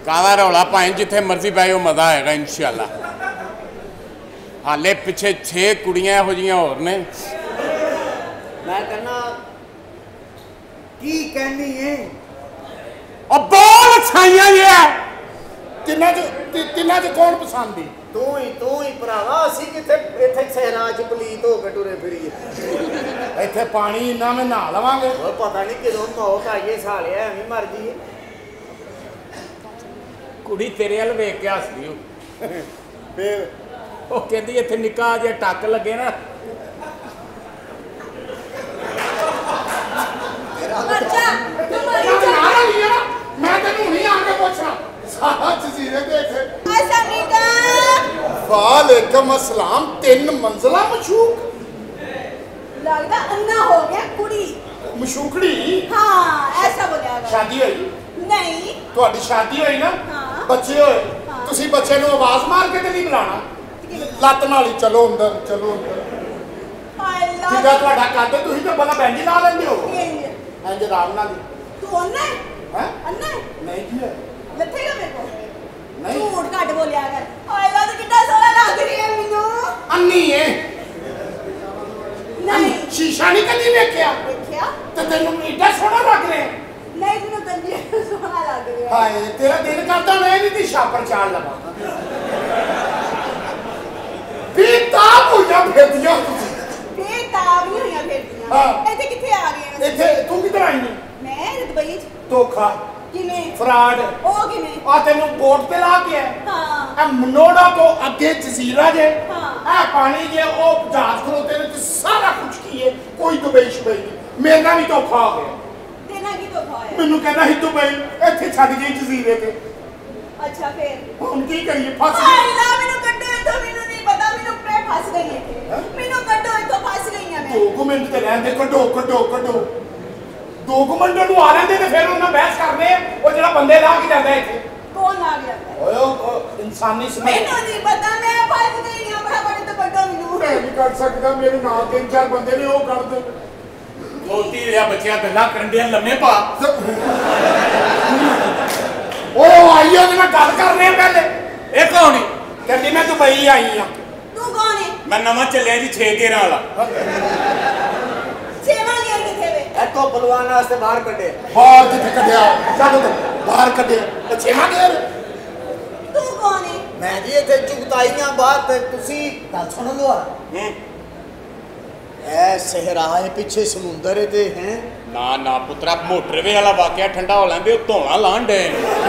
काला रौला भाएं जिथे मर्जी पै मजा आएगा इंशाअल्लाह। हाले पिछे 6 कुड़ियां इहो जिहियां होर ने। मैं कहना की कहनी है और बोल छाइयां ये तिन्ना च कौन पसंद है? तू ही भरावा असी किथे इथे सहरा च पलीत हो के टुरे फिरीए। इथे पानी इन्ना में नहा लवांगे। पता नहीं किदों मौत आईए सालिया एवं मर जाइए। कुड़ी तेरे वाल वेख के हसदी हो फिर वो कहती इत्थे निक्का जे टक लगे ना मैं तेनू नहीं आके पूछना सारा जजीरे देख। वालेकुम अस्सलाम। 3 मंजिला मशूक लगता अन्ना हो गया कुड़ी मशूकड़ी। हाँ ऐसा बोलिया शादी हुई नहीं ਤੁਹਾਡੀ शादी हुई ना? हाँ। बच्चे होए ਤੁਸੀਂ ਬੱਚੇ ਨੂੰ ਆਵਾਜ਼ ਮਾਰ ਕੇ ਤੇ ਨਹੀਂ ਬੁਲਾਣਾ ਲੱਤ ਨਾਲ ਹੀ ਚਲੋ ਅੰਦਰ ਚਲੋ ਅੰਦਰ। ਜਿੱਦਾਂ ਤੁਹਾਡਾ ਕੱਦ ਤੁਸੀਂ ਤਾਂ ਬੜਾ ਬੈਂਜੀ ਲਾ ਲੈਂਦੇ ਹੋ ਇੰਜ ਆਰਾਮ ਨਾਲ। तू अन्ना है हैं? अन्ना है नहीं की है लथेगा मेरे को नहीं झूठ घट बोलिया कर। हाय ला तो कितना सोना लग रही है मेनू। अन्नी है नहीं शीशा नहीं कदी देखिया देखिया ਤੇ ਤੈਨੂੰ ਏਡਾ ਸੋਹਣਾ ਲੱਗ ਰਿਹਾ। नहीं मेनू गंदी सोना लग रही है। ਹਾਏ ਤੇਰਾ ਦਿਲ ਕਰਦਾ ਮੈਂ ਵੀ ਤੇ ਛਾਪਰ ਚਾੜ ਲਵਾਂ। ਬੇਤਾਬ ਹੋ ਜਾ ਫਿਰਦੀਆਂ ਤੁਸੀਂ। बेताब नहीं हुई फिरदियां। हाँ। इत्थे किथे आ गए हैं? ਇੱਥੇ ਤੂੰ ਕਿੱਧਰ ਆਈ ਹੈ? मैं दुबई च ਧੋਖਾ किने ਫਰਾਡ ओ किने ਆ ਤੈਨੂੰ ਬੋਟ ਤੇ ਲਾ ਕੇ ਆਇਆ। हाँ ਆ ਮਨੋੜਾ ਤੋਂ ਅੱਗੇ ਜਜ਼ੀਰਾ ਜੇ हाँ। ਆ ਪਾਣੀ ਜੇ ਉਹ ਜਹਾਜ਼ ਖਲੋਤੇ ਨੇ ਤੇ ਸਾਰਾ ਕੁਝ ਕੀ ਹੈ ਕੋਈ ਦੁਬਈ ਸ਼ਬਈ ਨਹੀਂ। ਮੇਰੇ ਨਾਲ ਵੀ ਧੋਖਾ ਹੋ ਗਿਆ। तेना की तो खाया। ਮੈਨੂੰ ਕਹਿੰਦਾ ਸੀ ਦੁਬਈ ਇੱਥੇ ਛੱਡ ਗਈ ਜਜ਼ੀਰੇ ਤੇ। अच्छा फिर ਹੁਣ ਕੀ ਕਰੀਏ ਫਸ हाय ਗਏ। ला मेनू कड्डो इत्थों मेनू नहीं पता मेनू पे फंस गई है। मेनू कड्डो इत्थों फंस गई है मैं। 2 ਮਿੰਟ ਤੇ ਰਹਿੰਦੇ ਕੱਢੋ 2 ਮਿੰਟ ਨੂੰ ਆ ਲੈਂਦੇ ਤੇ ਫਿਰ ਉਹਨਾਂ ਬਹਿਸ ਕਰਦੇ ਉਹ ਜਿਹੜਾ ਬੰਦੇ ਲਾ ਕੇ ਜਾਂਦਾ ਇੱਥੇ। कौन आ गया? ਓਏ ਉਹ ਇਨਸਾਨੀ ਸਮਝ मेनू नहीं पता मैं फंस गई हूं। बड़ा बड़ी तो कड्डो मेनू। ਮੈਂ ਨਹੀਂ ਕਰ ਸਕਦਾ ਮੇਰੇ ਨਾਲ 3-4 ਬੰਦੇ ਨੇ ਉਹ ਕਰ ਦੇ। ਖੋਤੀ ਰਿਹਾ ਬੱਚਿਆਂ ਗੱਲਾਂ ਕਰਨ ਦੇ ਲੰਮੇ ਪਾ। ਉਹ ਆਈ ਉਹਦੇ ਨਾਲ ਗੱਲ ਕਰ ਰਹੇ ਪਹਿਲੇ। ਇਹ ਕੌਣ ਈ? ਕਹਿੰਦੀ ਮੈਂ ਦੁਬਈ ਆਈ ਆ। तू कौन है? मैं नवा चलिया जी 6-13 वाला। सेवा लिया किथे वे? इतो बलवान वास्ते बाहर कड्डे। ਬਾਹਰ ਕਿੱਥੇ ਕੱਢਿਆ ਚੱਲ ਤੂੰ ਬਾਹਰ ਕੱਢਿਆ ਬੱਚੇ ਨਾ ਗਏ। तू कौन है? मैं जी इथे चुगताइयां बात तुसी गल सुन लो। ए सहराए पीछे समुंदर ते हैं। ना ना पुत्रा मोटरवे वाला वाकया ठंडा हो लेंदे धोना लाण डे।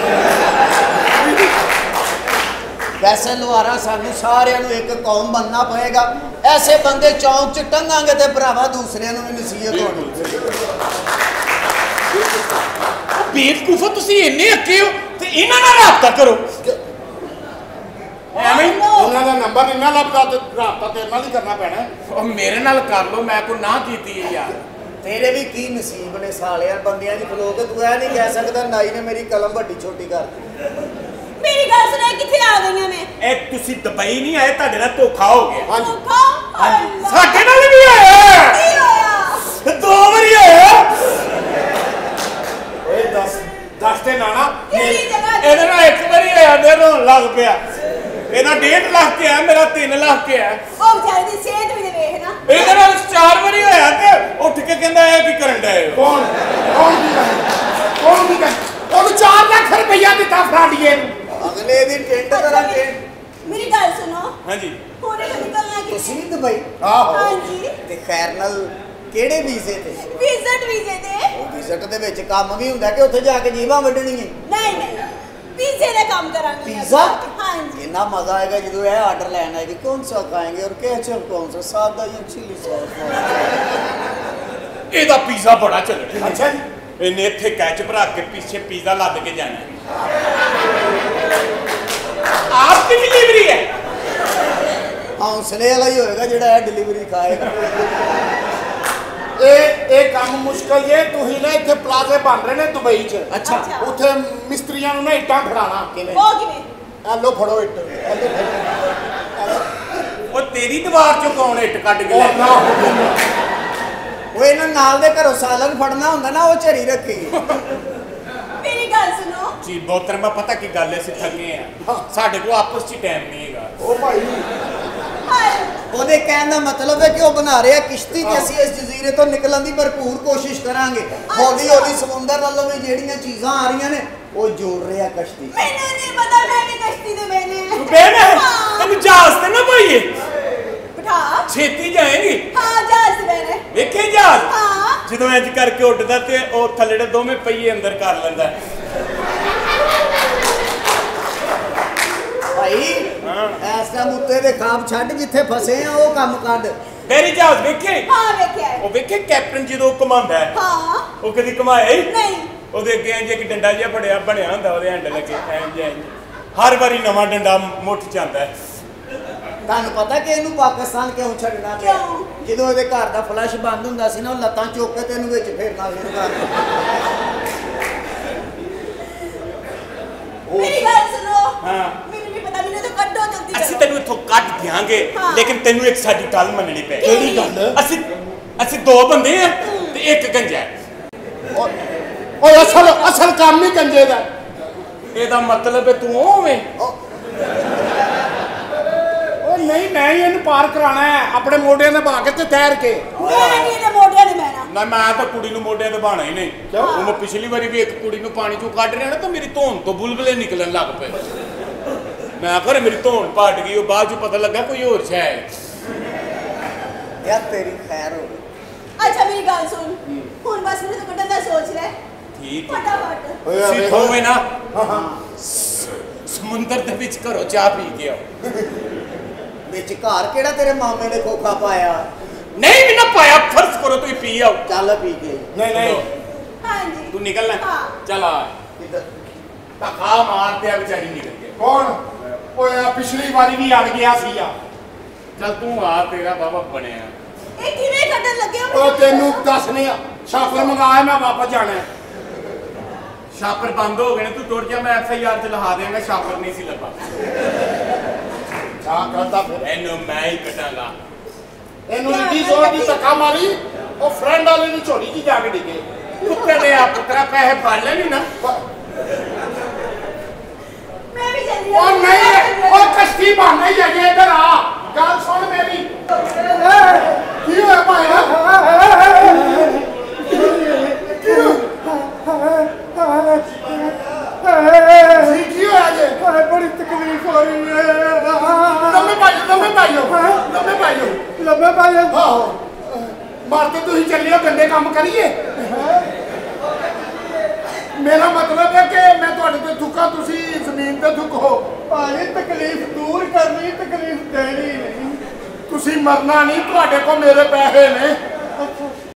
वैसे लोहारा सानू सारिਆਂ ਨੂੰ एक कौम बनना पएगा। ऐसे बंदे चौंक च टंगांगे ते भरावा दूसरिਆਂ ਨੂੰ भी नसीहत होनी। बेवकूफो तुसी इन्ने अक्के हो ते इन्हां नाल राबता करो। ਐਵੇਂ ਉਹਨਾਂ ਦਾ ਨੰਬਰ ਇੰਨਾ ਲੱਭਦਾ ਤੇ ਰਾਬਤਾ ਤੇਰੇ ਨਾਲ ਹੀ ਕਰਨਾ ਪੈਣਾ। ਉਹ ਮੇਰੇ ਨਾਲ ਕਰ ਲੋ ਮੈਂ ਕੋਈ ਨਾ ਕੀਤੀ ਹੈ ਯਾਰ। तेरे भी की नसीब ने सालिया बंदियां दी खलो के तू ऐ नहीं कह सकदा नाई ने मेरी कलम बड़ी छोटी कर दी। मेरी गल सुन किथे आ गई मैं? ਇਹ ਤੁਸੀਂ ਦੁਬਈ ਨਹੀਂ ਆਏ ਤੁਹਾਡੇ ਨਾਲ ਧੋਖਾ ਹੋ ਗਿਆ। ਹਾਂਜੀ ਸਾਡੇ ਨਾਲ ਵੀ ਹੋਇਆ। ਕੀ ਹੋਇਆ? 2 ਵਾਰੀ ਹੋਇਆ। ਓਏ ਦੱਸ ਤੇ ਨਾਣਾ ਕਿਹੜੀ ਜਗ੍ਹਾ ਤੇ? ਇਹਦੇ ਨਾਲ 1 ਵਾਰੀ ਹੋਇਆ ਤੇ ਰੋਣ ਲੱਗ ਪਿਆ। ਇਹਦਾ 1.5 ਲੱਖ ਕੇ ਆ ਮੇਰਾ 3 ਲੱਖ ਕੇ ਆ। ਉਹ ਵਿਚਾਰੇ ਦੀ ਸਿਹਤ ਵੀ ਤੇ ਵੇਖ ਨਾ। ਇਹਦੇ ਨਾਲ 4 ਵਾਰੀ ਹੋਇਆ ਤੇ ਉੱਠ ਕੇ ਕਹਿੰਦਾ ਇਹ ਕੀ ਕਰਨ ਡਏ ਹੋ? ਕੌਣ ਕੀ ਕਰ ਉਹਨੂੰ 4 ਲੱਖ ਰੁਪਈਆ ਦਿੱਤਾ ਫਰਾਡੀਏ ਨੂੰ। अगले दिन टेंट करा टेंट। मेरी गल सुनो ਹਾਂਜੀ होने तो निकलना कि तुसी भी दुबई ਆਹੋ हाँ जी ते खैर नाल ਕਿਹੜੇ ਵੀਜ਼ੇ ਤੇ? विजिट वीजे दे ਉਹ ਵਿਜ਼ਿਟ ਦੇ ਵਿੱਚ ਕੰਮ ਵੀ ਹੁੰਦਾ ਕਿ ਉੱਥੇ ਜਾ ਕੇ ਜੀਵਾਂ ਵੱਢਣੀ ਹੈ। नहीं नहीं पिज्जे का काम करांगे। पिज्जा? हाँ जी। इतना मजा आएगा जो है ऑर्डर लेना है कि कौन सा खाएंगे और केचप कौन सा सादा या चिली सॉस। ਇਹਦਾ ਪੀਜ਼ਾ ਬੜਾ ਚੱਲਣਾ। ਅੱਛਾ ਜੀ ਇਹਨੇ ਇੱਥੇ ਕੈਚਅਪ ਰੱਖ ਕੇ ਪਿੱਛੇ ਪੀਜ਼ਾ ਲੱਦ ਕੇ ਜਾਣਾ। आपकी डिलीवरी है। हौसले वाला ही होएगा जेड़ा डिलीवरी खाएगा। ਇਹ ਕੰਮ ਮੁਸ਼ਕਲ ਜੇ ਤੁਸੀਂ ਨਾ ਇੱਥੇ ਪਲਾਜ਼ੇ ਬਣ ਰਹੇ ਨੇ ਦੁਬਈ 'ਚ। अच्छा ਉੱਥੇ ਮਿਸਤਰੀਆਂ ਨੂੰ ਨਾ ਇੱਟਾਂ ਫੜਾਣਾ ਕਿਵੇਂ? वो किवें? ਆ ਲੋ ਫੜੋ ਇੱਟ। ਉਹ ਤੇਰੀ ਦੀਵਾਰ ਚੋਂ ਕੌਣ ਇੱਟ ਕੱਢ ਕੇ ਲੈ ਉਹ ਨਾ ਹੋ ਗਿਆ। वो इन्हां नाल दे घरों सालन फड़ना हुंदा ना वो झरी रखी। मेरी गल सुनो जी मोहतरमा पता की गल है, थके हैं साढ़े को आपस च टाइम नहीं है। ओ भाई ਉਹਦੇ ਕਹਿਣ ਦਾ ਮਤਲਬ ਹੈ ਕਿ ਉਹ ਬਣਾ ਰਿਹਾ ਕਿਸ਼ਤੀ ਤੇ ਅਸੀਂ ਇਸ ਜਜ਼ੀਰੇ ਤੋਂ ਨਿਕਲਣ ਦੀ ਭਰਪੂਰ ਕੋਸ਼ਿਸ਼ ਕਰਾਂਗੇ। ਹੌਲੀ ਹੌਲੀ ਸਮੁੰਦਰ ਵੱਲੋਂ ਵੀ ਜਿਹੜੀਆਂ ਚੀਜ਼ਾਂ ਆ ਰਹੀਆਂ ਨੇ ਉਹ ਜੋੜ ਰਿਹਾ ਕਸ਼ਤੀ। ਮੈਨੂੰ ਨਹੀਂ ਪਤਾ ਮੈਂ ਵੀ ਕਸ਼ਤੀ ਦੇ ਬਹਿਨੇ तू बहना है तेन जहाज ते ना पाइए ਬਿਠਾ छेती जाएगी। ਹਾਂ ਜਹਾਜ਼ ਤੇ ਬਹਿਨੇ ਵੇਖੇ जहाज ਹਾਂ ਜਦੋਂ ਇੰਜ ਕਰਕੇ ਉੱਡਦਾ ਤੇ ਉਹ ਥੱਲੇ ਦੇ ਦੋਵੇਂ ਪਹੀਏ ਅੰਦਰ ਕਰ ਲੈਂਦਾ। ਭਾਈ ਇਸ ਦਾ ਮੁੱਤੇ ਦੇ ਖਾਬ ਛੱਡ, ਜਿੱਥੇ ਫਸੇ ਆ ਉਹ ਕੰਮ ਕੱਢ। ਮੇਰੀ ਜਹਾਜ਼ ਵੇਖੇ ਹਾਂ ਵੇਖਿਆ ਹੈ। ਉਹ ਵੇਖੇ ਕੈਪਟਨ ਜਦੋਂ ਘੁਮਾਉਂਦਾ ਹੈ ਹਾਂ ਉਹ ਕਦੀ ਘੁਮਾਇਆ ਹੀ ਨਹੀਂ ਉਹਦੇ ਅੱਗੇ ਇੰਜ ਇੱਕ ਡੰਡਾ ਜਿਹਾ ਬਣਿਆ ਹੁੰਦਾ, ਉਹਦੇ ਹੈਂਡਲ ਅੱਗੇ ਇੰਜ ਹਰ ਵਾਰੀ ਨਵਾਂ ਡੰਡਾ ਮੁੱਠ ਚ ਆਉਂਦਾ ਹੈ। ਤੁਹਾਨੂੰ ਪਤਾ ਕਿ ਇਹਨੂੰ ਪਾਕਿਸਤਾਨ ਕਿਉਂ ਛੱਡਣਾ ਪਿਆ? ਕਿਉਂ? ਜਦੋਂ ਇਹਦੇ ਘਰ ਦਾ ਫਲਸ਼ ਬੰਦ ਹੁੰਦਾ ਸੀ ਨਾ, ਉਹ ਲੱਤਾਂ ਚੁੱਕ ਕੇ ਤੈਨੂੰ ਵਿੱਚ ਫੇਰਨਾ ਸ਼ੁਰੂ ਕਰ ਦਿੰਦਾ। ਮੇਰੀ ਗੱਲ ਸੁਣੋ ਹਾਂ। ਮੈਨੂੰ ਨਹੀਂ ਪਤਾ, ਮੈਨੂੰ ਤਾਂ ਕੱਢੋ ਜਲਦੀ ਅਸੀਂ ਕਰੋ। ਤੈਨੂੰ ਇੱਥੋਂ ਕੱਢ ਦਿਆਂਗੇ ਹਾਂ। ਲੇਕਿਨ ਤੈਨੂੰ ਇੱਕ ਸਾਡੀ ਗੱਲ ਮੰਨਣੀ ਪਏਗੀ। ਕਿਹੜੀ ਗੱਲ? ਅਸੀਂ ਦੋ ਬੰਦੇ ਆ ਤੇ ਇੱਕ ਗੰਜਾ ਹੈ। ਓਏ ਅਸਲ ਕੰਮ ਹੀ ਕੰਜੇ ਦਾ। ਇਹਦਾ ਮਤਲਬ ਹੈ ਤੂੰ ਹੋਵੇਂ ਓ ਨਹੀਂ, ਮੈਂ ਹੀ ਇਹਨੂੰ ਪਾਰ ਕਰਾਣਾ ਹੈ ਆਪਣੇ ਮੋਢਿਆਂ ਤੇ ਬਾ ਕੇ ਤੇ ਤੈਰ ਕੇ। ਮੈਂ ਨਹੀਂ ਇਹਦੇ ਮੋਢਿਆਂ ਤੇ ਬਹਿਣਾ। ਨਾ ਮੈਂ ਤਾਂ ਕੁੜੀ ਨੂੰ ਮੋਢਿਆਂ ਤੇ ਬਾਣਾ ਹੀ ਨਹੀਂ। ਕਿਉਂ? ਉਹ ਮੈਂ ਪਿਛਲੀ ਵਾਰੀ ਵੀ ਇੱਕ ਕੁੜੀ ਨੂੰ ਪਾਣੀ ਚੋਂ ਕੱਢ ਰਿਹਾ ਨਾ ਤਾਂ ਮੇਰੀ ਧੌਣ ਤੋਂ ਬੁਲਬੁਲੇ ਨਿਕਲਣ ਲੱਗ ਪਏ। ਮੈਂ ਆਖਰ ਮੇਰੀ ਧੌਣ ਪਾਟ ਗਈ, ਉਹ ਬਾਅਦ ਚ ਪਤਾ ਲੱਗਾ ਕੋਈ ਹੋਰ ਸ਼ੈ ਹੈ। ਯਾਰ ਤੇਰੀ ਖੈਰ ਹੋਵੇ। ਅੱਛਾ ਮੇਰੀ ਗੱਲ ਸੁਣ, ਹੁਣ ਬਸ ਮੈਨੂੰ ਤਾਂ ਕੱਢਣ ਦਾ ਸੋਚ ਲੈ। ਠੀਕ ਹੈ ਫਟਾਫਟ। ਓਏ ਤੁਸੀਂ ਹੋਵੇ ਨਾ ਹਾਂ ਸਮੁੰਦਰ ਦੇ ਵਿੱਚ ਘਰੋਂ ਚਾਹ ਪੀ ਕੇ ਆਓ। ਵਿੱਚ ਘਰ ਕਿਹੜਾ ਤੇਰੇ ਮਾਮੇ ਨੇ ਖੋਖਾ ਪਾਇਆ? ਨਹੀਂ ਵੀ ਨਾ ਪਾਇਆ, ਫਰਜ਼ ਕਰੋ ਤੁਸੀਂ ਪੀ ਆਓ। ਚੱਲ ਪੀ ਕੇ। ਨਹੀਂ ਹਾਂਜੀ ਤੂੰ ਨਿਕਲਣਾ ਹਾਂ। ਚਲ ਆ ਕਿੱਧਰ? ਧੱਕਾ ਮਾਰ ਤੇ ਆ ਵਿਚਾਰੀ ਨਿਕਲ ਗਈ। ਕੌਣ? ਓਏ ਆ ਪਿਛਲੀ ਵਾਰੀ ਵੀ ਅੜ ਗਿਆ ਸੀ ਆ। ਚਲ ਤੂੰ ਆ, ਤੇਰਾ ਬਾਬਾ ਬਣਿਆ। ਇਹ ਕਿਵੇਂ ਕੱਢਣ ਲੱਗੇ ਹੋ? ਉਹ ਤੈਨੂੰ ਦੱਸਨੇ ਆ, ਸ਼ਾਫਰ ਮੰਗਾਇਆ, ਮੈਂ ਵਾਪਸ ਜਾਣਾ ਹੈ। ਸ਼ਾਪਰ ਬੰਦ ਹੋ ਗਏ ਨੇ, ਤੂੰ ਤੁਰ ਜਾ, ਮੈਂ FIR ਚ ਲਹਾ ਦੇਵਾਂਗਾ। ਸ਼ਾਪਰ ਨਹੀਂ ਸੀ ਲੱਭਾ। ਕਿਆ ਕਰਦਾ ਫਿਰ? ਇਹਨੂੰ ਮੈਂ ਹੀ ਕਟਾਂਗਾ। ਇਹਨੂੰ ਇੱਡੀ ਜ਼ੋਰ ਦੀ ਧੱਕਾ ਮਾਰੀ, ਉਹ ਫਰੈਂਡ ਵਾਲੇ ਦੀ ਝੋਲੀ 'ਚ ਜਾ ਕੇ ਡਿੱਗੇ। ਕੁੱਤੇ ਦੇ ਆ ਪੁੱਤਰਾ, ਪੈਸੇ ਫੜ ਲੈਣੀ ਨਾ। ਮੈਂ ਵੀ ਚੱਲੀ ਉਹ ਨਹੀਂ, ਉਹ ਕਸ਼ਤੀ ਬਣ ਰਹੀ ਹੈਗੀ, ਇੱਧਰ ਆ, ਗੱਲ ਸੁਣ ਮੇਰੀ। ਕੀ ਹੋਇਆ ਭਾਈ? ਕੀ ਹੋਇਆ ਜੇ? ਬੜੀ ਤਕਲੀਫ ਹੋ ਰਹੀ ਹੈ। ਲੰਮੇ ਪਾਈਓ। ਲੰਬੇ ਭਾਈ ਆਹੋ, ਮਰਦ ਤੁਸੀਂ ਚੱਲਿਓ, ਗੰਦੇ ਕੰਮ ਕਰੀਏ। ਮੇਰਾ ਮਤਲਬ ਹੈ ਕਿ ਮੈਂ ਤੁਹਾਡੇ ਤੇ ਥੁੱਕਾਂ, ਤੁਸੀਂ ਜ਼ਮੀਨ ਤੇ ਥੁੱਕੋ। ਭਾਈ ਤਕਲੀਫ ਦੂਰ ਕਰਨੀ, ਤਕਲੀਫ ਦੇਣੀ ਨਹੀਂ। ਤੁਸੀਂ ਮਰਨਾ ਨਹੀਂ, ਤੁਹਾਡੇ ਕੋਲ ਮੇਰੇ ਪੈਸੇ ਨੇ।